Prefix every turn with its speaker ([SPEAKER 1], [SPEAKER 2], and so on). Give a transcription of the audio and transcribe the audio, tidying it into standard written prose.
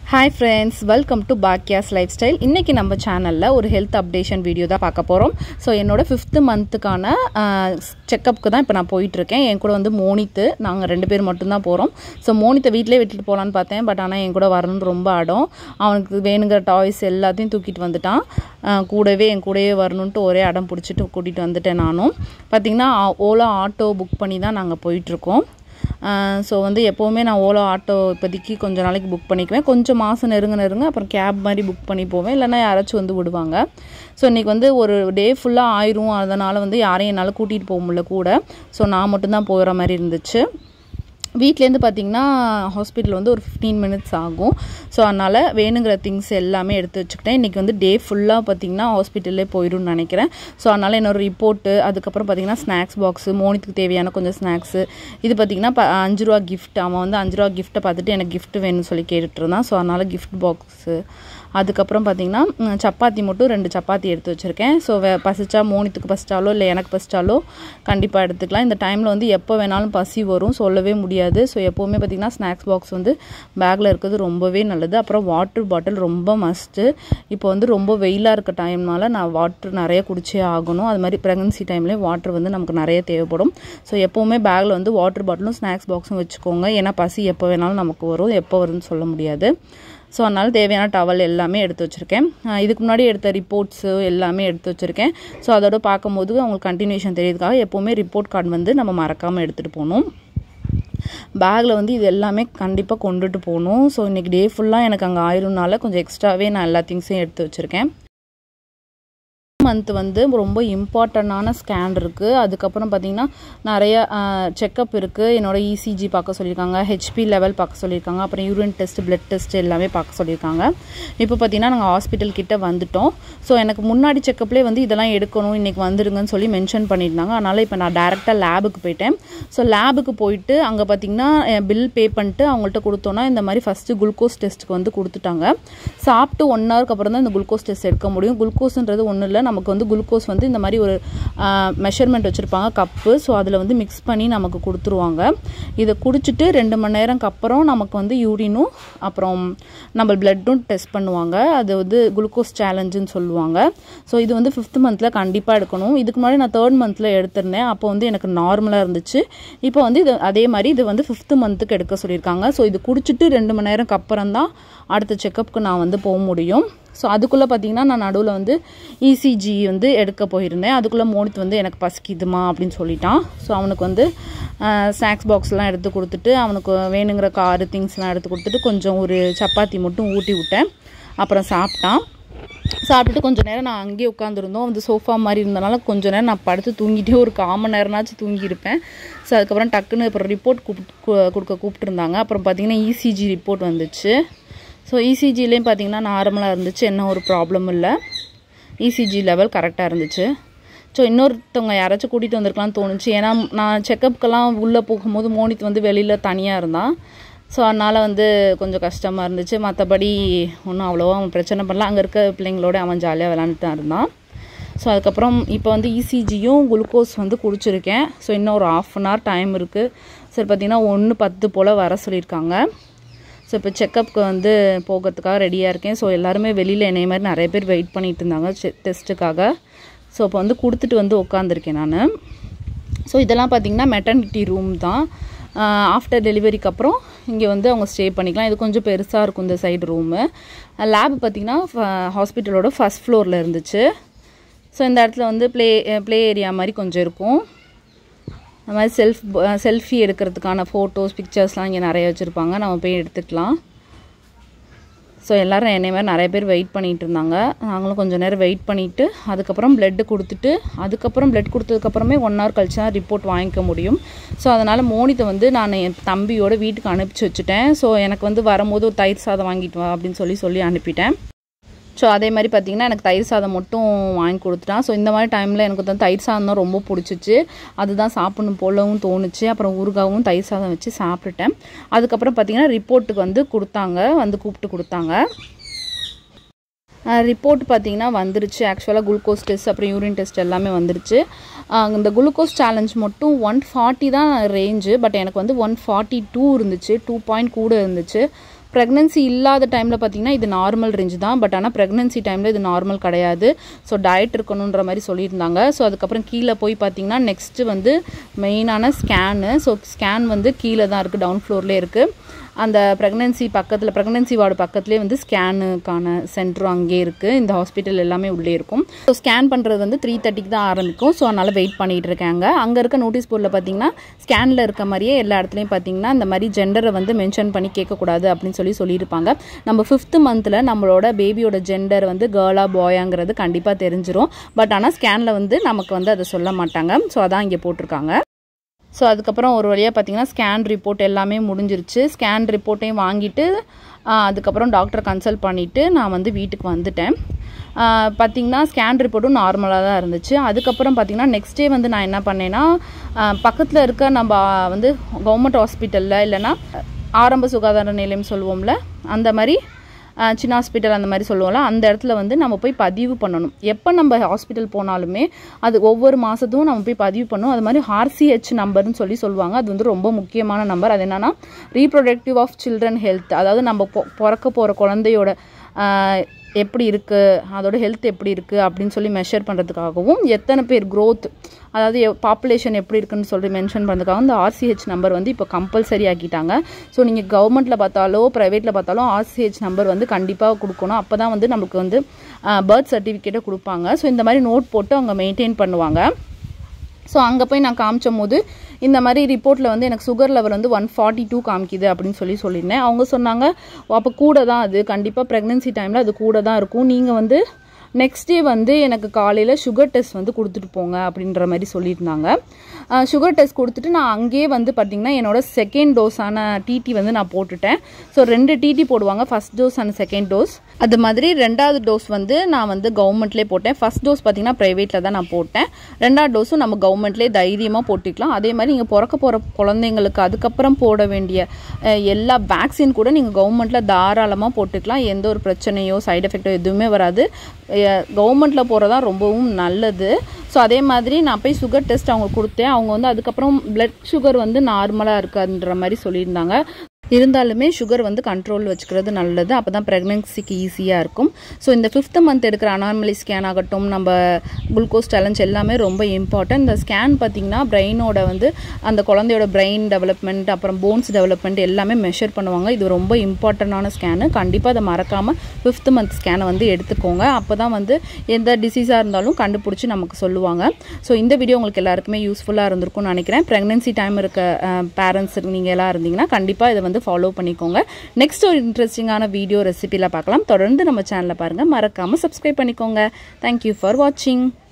[SPEAKER 1] Hi friends, welcome to Bhakiya's Lifestyle. இன்னைக்கு நம்ம சேனல்ல ஒரு ஹெல்த் அப்டேஷன் வீடியோ தான் பார்க்க போறோம். சோ என்னோட 5th மந்த்கான செக்கப்க்கு தான் இப்போ நான் போயிட்டு இருக்கேன். என் கூட வந்து மோனித் நாங்க ரெண்டு பேர் மட்டும் தான் போறோம். சோ மோனித்தை வீட்லயே விட்டுட்டு போலாம்னு பார்த்தேன். பட் ஆனா என் கூட வரணும்னு ரொம்ப அடம். அவனுக்கு வேணுங்கிற டாய்ஸ் எல்லாத்தையும் தூக்கிட்டு வந்துட்டான். கூடவே என் கூடவே வரணும்னு ஒரே அடம் பிடிச்சிட்டு கூட்டிட்டு வந்துட்டேன் நானும். பாத்தீங்கன்னா ஓலா ஆட்டோ புக் பண்ணி தான் நாங்க போயிட்டு இருக்கோம். ஸோ வந்து எப்போவுமே நான் ஓலோ ஆட்டோ இப்போதைக்கு கொஞ்சம் நாளைக்கு புக் பண்ணிக்குவேன். கொஞ்சம் மாதம் நெருங்க அப்புறம் கேப் மாதிரி புக் பண்ணி போவேன். இல்லைன்னா யாராச்சும் வந்து விடுவாங்க. ஸோ இன்றைக்கி வந்து ஒரு டே ஃபுல்லாக ஆயிரும். அதனால் வந்து யாரையும் என்னால் கூட்டிகிட்டு போக முடியல கூட. ஸோ நான் மட்டும்தான் போகிற மாதிரி இருந்துச்சு. வீட்டிலேருந்து பார்த்திங்கன்னா ஹாஸ்பிட்டல் வந்து ஒரு 15 மினிட்ஸ் ஆகும். ஸோ அதனால் வேணுங்கிற திங்ஸ் எல்லாமே எடுத்து வச்சுக்கிட்டேன். இன்றைக்கி வந்து டே ஃபுல்லாக பார்த்திங்கன்னா ஹாஸ்பிட்டல்லே போயிடும்னு நினைக்கிறேன். ஸோ அதனால் என்னோட ரிப்போர்ட்டு, அதுக்கப்புறம் பார்த்திங்கன்னா ஸ்நாக்ஸ் பாக்ஸு, மோனித்துக்கு தேவையான கொஞ்சம் ஸ்நாக்ஸு, இது பார்த்திங்கன்னா 5 ரூபா கிஃப்ட். அவன் வந்து 5 ரூபா கிஃப்ட்டை பார்த்துட்டு எனக்கு கிஃப்ட் வேணும்னு சொல்லி கேட்டுட்டு இருந்தான். ஸோ அதனால் கிஃப்ட் பாக்ஸு, அதுக்கப்புறம் பார்த்திங்கன்னா சப்பாத்தி மட்டும் 2 சப்பாத்தி எடுத்து வச்சுருக்கேன். ஸோ பசிச்சா மோனித்துக்கு பசிச்சாலோ இல்லை எனக்கு பசிச்சாலோ கண்டிப்பாக எடுத்துக்கலாம். இந்த டைமில் வந்து எப்போ வேணாலும் பசி வரும், சொல்லவே முடியாது. ஸோ எப்போவுமே பார்த்திங்கன்னா ஸ்நாக்ஸ் பாக்ஸ் வந்து பேக்கில் இருக்கிறது ரொம்பவே நல்லது. அப்புறம் வாட்டர் பாட்டில் ரொம்ப மஸ்ட்டு. இப்போ வந்து ரொம்ப வெயிலாக இருக்க டைம்னால நான் வாட்டர் நிறைய குடிச்சே ஆகணும். அது மாதிரி ப்ரெக்னன்சி டைம்லேயே வாட்டர் வந்து நமக்கு நிறைய தேவைப்படும். ஸோ எப்போவுமே பேக்கில் வந்து வாட்டர் பாட்டிலும் ஸ்நாக்ஸ் பாக்ஸும் வச்சுக்கோங்க. ஏன்னா பசி எப்போ வேணாலும் நமக்கு வரும், எப்போ வரும்னு சொல்ல முடியாது. ஸோ அதனால் தேவையான டவல் எல்லாமே எடுத்து வச்சுருக்கேன். இதுக்கு முன்னாடி எடுத்த ரிப்போர்ட்ஸு எல்லாமே எடுத்து வச்சுருக்கேன். ஸோ அதோட பார்க்கும்போது அவங்களுக்கு கண்டினியூஷன் தெரியுதுக்காக எப்போவுமே ரிப்போர்ட் கார்டு வந்து நம்ம மறக்காமல் எடுத்துகிட்டு போகணும். பேக்கில் வந்து இது எல்லாமே கண்டிப்பாக கொண்டுட்டு போகணும். ஸோ இன்றைக்கி டே ஃபுல்லாக எனக்கு அங்கே ஆயிரும்னால கொஞ்சம் எக்ஸ்ட்ராவே நான் எல்லா திங்ஸையும் எடுத்து வச்சுருக்கேன். மந்த் வந்து ரொம்ப இம்பார்ட்டண்டான ஸ்கேன் இருக்குது. அதுக்கப்புறம் பார்த்திங்கன்னா நிறைய செக்கப் இருக்குது. என்னோட இசிஜி பார்க்க சொல்லியிருக்காங்க, ஹெச்பி லெவல் பார்க்க சொல்லியிருக்காங்க, அப்புறம் யூரின் டெஸ்ட், பிளட் டெஸ்ட் எல்லாமே பார்க்க சொல்லியிருக்காங்க. இப்போ பார்த்திங்கன்னா நாங்கள் ஹாஸ்பிட்டல் கிட்டே வந்துட்டோம். ஸோ எனக்கு முன்னாடி செக்கப்லேயே வந்து இதெல்லாம் எடுக்கணும், இன்றைக்கி வந்துடுங்கன்னு சொல்லி மென்ஷன் பண்ணியிருந்தாங்க. அதனால் இப்போ நான் டேரெக்டாக லேபுக்கு போயிட்டேன். ஸோ லேபுக்கு போயிட்டு அங்கே பார்த்திங்கன்னா பில் பே பண்ணிட்டு அவங்கள்ட்ட கொடுத்தோன்னா இந்த மாதிரி ஃபஸ்ட்டு குளுக்கோஸ் டெஸ்ட்டுக்கு வந்து கொடுத்துட்டாங்க. சாப்பிட்டு 1 ஹவருக்கு அப்புறம் தான் இந்த குளுக்கோஸ் டெஸ்ட் எடுக்க முடியும். குளுக்கோஸ்ன்றது ஒன்றும் இல்லை, நமக்கு வந்து குளுக்கோஸ் வந்து இந்த மாதிரி ஒரு மெஷர்மெண்ட் வச்சுருப்பாங்க, கப்பு. ஸோ அதில் வந்து மிக்ஸ் பண்ணி நமக்கு கொடுத்துருவாங்க. இதை குடிச்சிட்டு 2 மணி நேரம்க்கு அப்புறம் நமக்கு வந்து யூரினும் அப்புறம் நம்ம பிளட்டும் டெஸ்ட் பண்ணுவாங்க. அது வந்து குளுக்கோஸ் சேலஞ்சுன்னு சொல்லுவாங்க. ஸோ இது வந்து 5th மந்தில் கண்டிப்பாக எடுக்கணும். இதுக்கு முன்னாடி நான் 3rd மந்தில் எடுத்திருந்தேன். அப்போ வந்து எனக்கு நார்மலாக இருந்துச்சு. இப்போ வந்து இது அதே மாதிரி இது வந்து 5th மந்த்துக்கு எடுக்க சொல்லியிருக்காங்க. ஸோ இது குடிச்சிட்டு 2 மணி நேரம்க்கு அப்புறம் தான் அடுத்த செக்கப்புக்கு நான் வந்து போக முடியும். ஸோ அதுக்குள்ளே பார்த்திங்கன்னா நான் நடுவில் வந்து இசிஜி வந்து எடுக்க போயிருந்தேன். அதுக்குள்ளே மோனித் வந்து எனக்கு பசிக்குதுமா அப்படின்னு சொல்லிட்டான். ஸோ அவனுக்கு வந்து ஸ்நாக்ஸ் பாக்ஸ்லாம் எடுத்து கொடுத்துட்டு அவனுக்கு வேணுங்கிற காரு திங்ஸ்லாம் எடுத்து கொடுத்துட்டு கொஞ்சம் ஒரு சப்பாத்தி மட்டும் ஊட்டி விட்டேன். அப்புறம் சாப்பிட்டான். சாப்பிட்டுட்டு கொஞ்சம் நேரம் நான் அங்கேயே உட்காந்துருந்தோம். வந்து சோஃபா மாதிரி இருந்தனால கொஞ்சம் நேரம் நான் படுத்து தூங்கிட்டே ஒரு 1/4 மணி நேரம்னாச்சும் தூங்கியிருப்பேன். ஸோ அதுக்கப்புறம் டக்குன்னு அப்புறம் ரிப்போர்ட் கூப்பிட்டுருந்தாங்க. அப்புறம் பார்த்திங்கன்னா இசிஜி ரிப்போர்ட் வந்துச்சு. ஸோ இசிஜிலேயும் பார்த்திங்கன்னா நார்மலாக இருந்துச்சு, என்ன ஒரு ப்ராப்ளம் இல்லை. இசிஜி லெவல் கரெக்டாக இருந்துச்சு. ஸோ இன்னொருத்தவங்க யாராச்சும் கூட்டிகிட்டு வந்திருக்கலாம்னு தோணுச்சு. ஏன்னா நான் செக்கப்புக்கெல்லாம் உள்ளே போகும்போது மோனித் வந்து வெளியில் தனியாக இருந்தான். ஸோ அதனால் வந்து கொஞ்சம் கஷ்டமாக இருந்துச்சு. மற்றபடி ஒன்றும் அவ்வளோவா அவன் பிரச்சனை பண்ணல. அங்கே இருக்க பிள்ளைங்களோட அவன் ஜாலியாக விளாண்டுட்டு தான் இருந்தான். ஸோ அதுக்கப்புறம் இப்போ வந்து இசிஜியும் குளுக்கோஸ் வந்து குடிச்சிருக்கேன். ஸோ இன்னும் ஒரு 1/2 அன் ஹவர் டைம் இருக்குது. சரி பார்த்திங்கன்னா 1:10 போல் வர சொல்லியிருக்காங்க. ஸோ இப்போ செக்கப்புக்கு வந்து போகிறதுக்காக ரெடியாக இருக்கேன். ஸோ எல்லாருமே வெளியில் என்னைய மாதிரி நிறைய பேர் வெயிட் பண்ணிகிட்டு இருந்தாங்க டெஸ்ட்டுக்காக. ஸோ இப்போ வந்து கொடுத்துட்டு வந்து உட்காந்துருக்கேன் நான். ஸோ இதெல்லாம் பார்த்திங்கன்னா மெட்டர்னிட்டி ரூம் தான். ஆஃப்டர் டெலிவரிக்கு அப்புறம் இங்கே வந்து அவங்க ஸ்டே பண்ணிக்கலாம். இது கொஞ்சம் பெருசாக இருக்கும் இந்த சைடு ரூமு. லேப் பார்த்திங்கன்னா ஹாஸ்பிட்டலோட 1st ஃப்ளோரில் இருந்துச்சு. ஸோ இந்த இடத்துல வந்து ப்ளே ஏரியா மாதிரி கொஞ்சம் இருக்கும். அந்த மாதிரி செல்ஃபி எடுக்கிறதுக்கான ஃபோட்டோஸ், பிக்சர்ஸ்லாம் இங்கே நிறைய வச்சுருப்பாங்க. நம்ம போய் எடுத்துக்கலாம். ஸோ எல்லோரும் என்னை மாதிரி நிறைய பேர் வெயிட் பண்ணிகிட்டு இருந்தாங்க. நாங்களும் கொஞ்சம் நேரம் வெயிட் பண்ணிவிட்டு அதுக்கப்புறம் பிளட்டு கொடுத்துட்டு அதுக்கப்புறம் பிளட் கொடுத்ததுக்கப்புறமே 1 ஹவர் கழிச்சு தான் ரிப்போர்ட் வாங்கிக்க முடியும். ஸோ அதனால் மோனித்தை வந்து நான் என் தம்பியோட வீட்டுக்கு அனுப்பிச்சி வச்சுட்டேன். ஸோ எனக்கு வந்து வரும்போது ஒரு தயிர் சாதம் வாங்கிட்டு வா அப்படின்னு சொல்லி அனுப்பிட்டேன். ஸோ அதே மாதிரி பார்த்திங்கன்னா எனக்கு தயிர் சாதம் மட்டும் வாங்கி கொடுத்துட்டான். ஸோ இந்த மாதிரி டைமில் எனக்கு வந்து தயிர் சாதம் தான் ரொம்ப பிடிச்சிச்சு. அதுதான் சாப்பிடணும் போலவும் தோணுச்சு. அப்புறம் ஊறுகாவும் தயிர் சாதம் வச்சு சாப்பிட்டுட்டேன். அதுக்கப்புறம் பார்த்திங்கன்னா ரிப்போர்ட்டுக்கு வந்து கூப்பிட்டு கொடுத்தாங்க. ரிப்போர்ட் பார்த்திங்கன்னா வந்துருச்சு. ஆக்சுவலாக குளுக்கோஸ் டெஸ்ட் அப்புறம் யூரின் டெஸ்ட் எல்லாமே வந்துருச்சு. இந்த குளுக்கோஸ் சேலஞ்ச் மட்டும் 140 தான் ரேஞ்சு. பட் எனக்கு வந்து 142 இருந்துச்சு, 2 பாயிண்ட் கூட இருந்துச்சு. ப்ரெக்னன்சி இல்லாத டைமில் பார்த்திங்கன்னா இது நார்மல் ரேஞ்ச் தான். பட் ஆனால் ப்ரெக்னன்சி டைமில் இது நார்மல் கிடையாது. ஸோ டயட் இருக்கணுன்ற மாதிரி சொல்லியிருந்தாங்க. ஸோ அதுக்கப்புறம் கீழே போய் பார்த்திங்கன்னா நெக்ஸ்ட்டு வந்து மெயினான ஸ்கேனு. ஸோ ஸ்கேன் வந்து கீழே தான் இருக்குது, டவுன் ஃப்ளோர்லேயே இருக்குது. அந்த ப்ரெக்னன்சி வார்டு பக்கத்துலேயே வந்து ஸ்கேனுக்கான சென்டரும் அங்கே இருக்குது. இந்த ஹாஸ்பிட்டல் எல்லாமே உள்ளே இருக்கும். ஸோ ஸ்கேன் பண்ணுறது வந்து 3:30க்கு தான் ஆரம்பிக்கும். ஸோ அதனால் வெயிட் பண்ணிகிட்டு இருக்காங்க. அங்கே இருக்க நோட்டீஸ் போர்டில் பார்த்தீங்கன்னா ஸ்கேனில் இருக்க மாதிரியே எல்லா இடத்துலையும் பார்த்தீங்கன்னா இந்த மாதிரி ஜெண்டரை வந்து மென்ஷன் பண்ணி கேட்கக்கூடாது அப்படின்னு சொல்லியிருப்பாங்க. நம்ம 5th மந்தில் நம்மளோட பேபியோட ஜெண்டர் வந்து கேர்ளா பாயாங்கிறது கண்டிப்பாக தெரிஞ்சிடும். பட் ஆனால் ஸ்கேனில் வந்து நமக்கு வந்து அதை சொல்ல மாட்டாங்க. ஸோ அதான் இங்கே போட்டிருக்காங்க. ஸோ அதுக்கப்புறம் ஒரு வழியாக பார்த்திங்கன்னா ஸ்கேன் ரிப்போர்ட் எல்லாமே முடிஞ்சிருச்சு. ஸ்கேன் ரிப்போர்ட்டையும் வாங்கிட்டு அதுக்கப்புறம் டாக்டரை கன்சல்ட் பண்ணிவிட்டு நான் வந்து வீட்டுக்கு வந்துட்டேன். பார்த்திங்கன்னா ஸ்கேன் ரிப்போர்ட்டும் நார்மலாக தான் இருந்துச்சு. அதுக்கப்புறம் பார்த்திங்கன்னா நெக்ஸ்ட் டே வந்து நான் என்ன பண்ணேன்னா பக்கத்தில் இருக்க நம்ம வந்து கவர்மெண்ட் ஹாஸ்பிட்டலில் இல்லைன்னா ஆரம்ப சுகாதார நிலையம் சொல்லுவோம்ல, அந்த மாதிரி சின்ன ஹாஸ்பிட்டல் அந்த மாதிரி சொல்லுவோம்ல, அந்த இடத்துல வந்து நம்ம போய் பதிவு பண்ணணும். எப்போ நம்ம ஹாஸ்பிட்டல் போனாலுமே அது ஒவ்வொரு மாதத்தும் நம்ம போய் பதிவு பண்ணணும். அது மாதிரி RCH நம்பர்னு சொல்லுவாங்க. அது வந்து ரொம்ப முக்கியமான நம்பர். அது என்னென்னா ரீப்ரொடக்டிவ் ஆஃப் சில்ட்ரன் ஹெல்த். அதாவது நம்ம பிறக்க போகிற குழந்தையோட எப்படி இருக்குது, அதோட ஹெல்த் எப்படி இருக்குது அப்படின்னு சொல்லி மெஷர் பண்ணுறதுக்காகவும், எத்தனை பேர் க்ரோத், அதாவது பாப்புலேஷன் எப்படி இருக்குன்னு சொல்லி மென்ஷன் பண்ணுறதுக்காக இந்த RCH நம்பர் வந்து இப்போ கம்பல்சரி ஆக்கிட்டாங்க. ஸோ நீங்கள் கவர்மெண்ட்டில் பார்த்தாலோ ப்ரைவேட்டில் பார்த்தாலும் RCH நம்பர் வந்து கண்டிப்பாக கொடுக்கணும். அப்போ தான் வந்து நமக்கு வந்து பர்த் சர்டிஃபிகேட்டை கொடுப்பாங்க. ஸோ இந்த மாதிரி நோட் போட்டு அவங்க மெயின்டைன் பண்ணுவாங்க. ஸோ அங்கே போய் நான் காமிச்சும் போது இந்த மாதிரி ரிப்போர்ட்டில் வந்து எனக்கு சுகர் லெவல் வந்து 142 காமிக்குது அப்படின்னு சொல்லியிருந்தேன். அவங்க சொன்னாங்க அப்போ கூட தான், அது கண்டிப்பாக ப்ரெக்னென்சி டைமில் அது கூட தான் இருக்கும். நீங்கள் வந்து நெக்ஸ்ட் டே வந்து எனக்கு காலையில் சுகர் டெஸ்ட் வந்து கொடுத்துட்டு போங்க அப்படின்ற மாதிரி சொல்லியிருந்தாங்க. சுகர் டெஸ்ட் கொடுத்துட்டு நான் அங்கேயே வந்து பார்த்திங்கன்னா என்னோட செகண்ட் டோஸான TT வந்து நான் போட்டுட்டேன். ஸோ 2 TT போடுவாங்க, first dose and second dose. அது மாதிரி 2வது டோஸ் வந்து நான் வந்து கவர்மெண்ட்லேயே போட்டேன். ஃபஸ்ட் டோஸ் பார்த்திங்கன்னா ப்ரைவேட்டில் தான் நான் போட்டேன். 2வது டோஸும் நம்ம கவர்மெண்ட்லேயே தைரியமாக போட்டுக்கலாம். அதே மாதிரி நீங்கள் பிறக்க போகிற குழந்தைங்களுக்கு அதுக்கப்புறம் போட வேண்டிய எல்லா வேக்சின் கூட நீங்கள் கவர்மெண்ட்டில் தாராளமாக போட்டுக்கலாம். எந்த ஒரு பிரச்சனையோ சைடு எஃபெக்டோ எதுவுமே வராது. கவர்மெண்ட்டில் போகிறதா ரொம்பவும் நல்லது. ஸோ அதே மாதிரி நான் போய் சுகர் டெஸ்ட் அவங்க கொடுத்தேன். அவங்க வந்து அதுக்கப்புறம் பிளட் சுகர் வந்து நார்மலாக இருக்காதுன்ற மாதிரி சொல்லியிருந்தாங்க. இருந்தாலுமே சுகர் வந்து கண்ட்ரோல் வச்சுக்கிறது நல்லது. அப்போ தான் ப்ரெக்னன்சிக்கு ஈஸியாக இருக்கும். ஸோ இந்த 5th மந்த் எடுக்கிற அனாமலி ஸ்கேன் ஆகட்டும், நம்ம குளுக்கோஸ் சேலஞ்ச் எல்லாமே ரொம்ப இம்பார்ட்டன்ட். இந்த ஸ்கேன் பார்த்திங்கன்னா பிரெயினோட வந்து அந்த குழந்தையோட பிரெயின் டெவலப்மெண்ட் அப்புறம் போன்ஸ் டெவலப்மெண்ட் எல்லாமே மெஷர் பண்ணுவாங்க. இது ரொம்ப இம்பார்ட்டண்டான ஸ்கேனு. கண்டிப்பாக அதை மறக்காமல் 5th மந்த் ஸ்கேனை வந்து எடுத்துக்கோங்க. அப்போ தான் வந்து எந்த டிசீஸாக இருந்தாலும் கண்டுபிடிச்சி நமக்கு சொல்லுவாங்க. ஸோ இந்த வீடியோ உங்களுக்கு எல்லாருக்குமே யூஸ்ஃபுல்லாக இருந்திருக்கும்னு நினைக்கிறேன். ப்ரெக்னன்சி டைம் இருக்க பேரண்ட்ஸ் நீங்கள் எல்லாம் இருந்தீங்கன்னா கண்டிப்பாக இதை வந்து ஃபாலோ பண்ணிக்கோங்க. நெக்ஸ்ட் ஒரு இன்ட்ரெஸ்டிங்கான வீடியோ ரெசிபியில் பார்க்கலாம். தொடர்ந்து நம்ம சேனலை பாருங்கள், மறக்காமல் சப்ஸ்கிரைப் பண்ணிக்கோங்க. தேங்க்யூ ஃபார் வாட்சிங்.